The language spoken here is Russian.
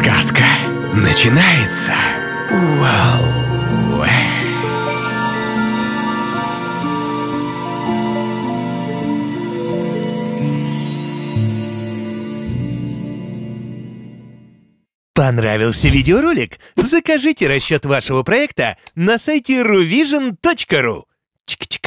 Сказка начинается. Вау! Понравился видеоролик? Закажите расчет вашего проекта на сайте ruvision.ru. Чик-чик.